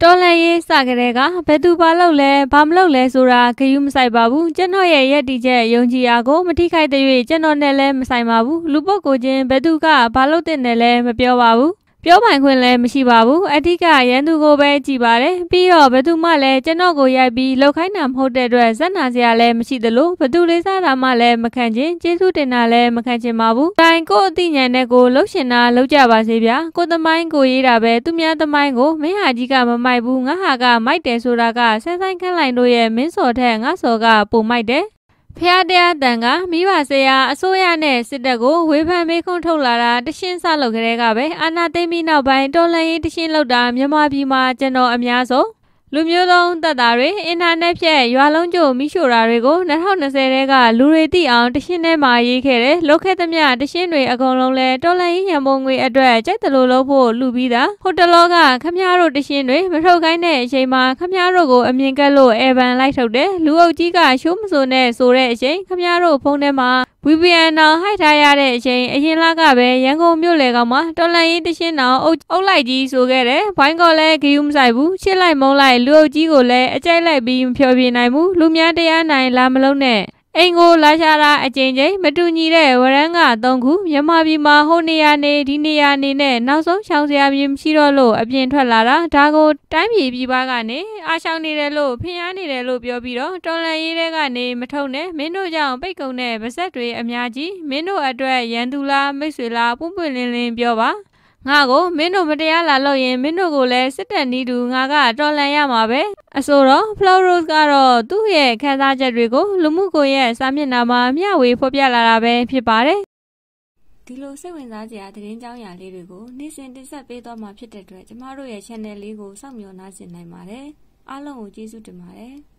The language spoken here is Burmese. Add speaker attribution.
Speaker 1: တော်လှန်ရေးစကြတဲ့ကဘယ်သူဘာလုပ်လဲဘာမလုပ်လဲဆိုတာဂရုမစိုက်ပါဘူးကျွန်တော်ရဲ့ရက်တီချက်ယုံကြည်ရာကိုမထိခိုက်တဲ့၍ကျွန်တော်နဲ့လည်းမဆိုင်ပါဘူးလူပုဂ္ဂိုလ်ချင်းဘယ်သူကဘာလုပ်တဲ့နဲ့လည်းမပြောပါဘူးပြောပိုင်ခွင့်လည်းမရှိပါဘူးအဓိကရန်သူကိုပဲကြည်ပါတယ်ပြီးတော့ဘယ်သူမှလည်းကျွန်တော်ကိုရိုက်ပြီးလောက်ခိုင်းတာမဟုတ်တဲ့အတွက်ဇက်နာစရာလည်းမရှိသလိုဘယ်သူလေးစားတာမှလည်းမခံချင်းကျေးဇူးတင်တာလည်းမခံချင်ပါဘူးတိုင်းကိုအသိဉာဏ်နဲ့ကိုလှုပ်ရှင်တာလှုပ်ကြပါစေဗျာကိုသမိုင်းကိုရေးတာပဲသူများသမိုင်းကိုမင်းဟာကြီးကမမိုက်ဘူးငါဟာကမိုက်တယ်ဆိုတာကဆန်းဆိုင်ခန့်လိုက်တို့ရဲ့မင်းစော်ထက်ငါစော်ကပိုမိုက်တယ်ဖျားတရားတန်ကမိဘဆရာအစိုးရနဲ့စစ်တပ်ကိုဝေဖန်မေးခွန်းထုတ်လာတာတရှင်းစလုပ်ကြတဲ့ကပဲအာဏာသိမ်းပြီးနောက်ပိုင်းတော်လှန်ရေးတရှင်းလောက်တာမြန်မာပြည်မှာကျွန်တော်အများဆုံးလူမျိုးတုံးတပ်သားတွေအင်တာနက်ဖြတ်ရွာလုံးကျို့မိရှို့တာတွေကို2020ထဲကလူတွေသိအောင်တရှင်းထဲမှာရေးခဲ့တယ်လုတ်ခဲ့သမျှတရှင်းတွေအကုန်လုံးလဲတော်လှန်ရေးရန်ပုံငွေအတွက်ကြိုက်တယ်လို့လုပ်ဖို့လူပြီးသားဟိုတလောကခမည်းတော်တရှင်းတွေမထုတ်ခိုင်းတဲ့အချိန်မှာခမည်းတော်ကိုအမြင်ကက်လို့အေဗန်လိုက်ထုတ်တယ်လူအုပ်ကြီးကရှိုးမစိုးနဲ့ဆိုတဲ့အချိန်ခမည်းတော်ဖုန်းထဲမှာVPN အောင်ဟိုက်ထားရတဲ့အချိန်အရင်လကပဲရန်ကုန်မြို့လေကောင်မှာတော်လှန်ရေးတရှင်းအောင်အုပ်လိုက်ကြီးဆိုခဲ့တယ်ဘိုင်းကောလည်းဂယုမဆိုင်ဘူးချစ်လိုက်မုန်းလိုက်လူအုပ်ကြီးကိုလည်းအကြိုက်လိုက်ပြီးမဖြောပြနိုင်ဘူးလူများတရားနိုင်လာမလုံးနဲ့အိမ်ကိုလာရှာတာအကြိမ်ကြိမ်မတူညီတဲ့ဝရမ်းက3ခုမြန်မာပြည်မှာဟိုနေရာနေဒီနေရာနေနဲ့နောက်ဆုံးရှောင်စရာမြေမရှိတော့လို့အပြင်ထွက်လာတာဒါကိုတိုင်းပြည်ပြည်ပကနေအားရှောင်နေတယ်လို့ဖျားနေတယ်လို့ပြောပြီးတော့တော်လှန်ရေးတွေကနေမထုံနဲ့မင်းတို့ကြောင့်ပိတ်ကုန်တဲ့ဗစက်တွေအများကြီးမင်းတို့အတွက်ရန်သူလားမိတ်ဆွေလားပွင့်ပွင့်လင်းလင်းပြောပါငါကိုမင်းတို့မတရားလာလို့ရင်မင်းတို့ကိုလည်းစစ်တပ်နီးတူငါကတော်လှန်ရမှာပဲအဆိုတော့ Floke Rose ကတော့သူ့ရဲ့ခံစားချက်တွေကိုလူမှုကွန်ရက်စာမျက်နှာမှာမျှဝေဖော်ပြလာတာပဲဖြစ်ပါတယ်ဒီလိုစိတ်ဝင်စားစရာသတင်းကြောင်းရာလေးတွေကိုနေ့စဉ်တင်ဆက်ပေးသွားမှာဖြစ်တဲ့အတွက်ကျမတို့ရဲ့ channel လေးကိုစောင့်မျှော်နှားဆင်နိုင်ပါတယ်အားလုံးကိုကျေးဇူးတင်ပါတယ်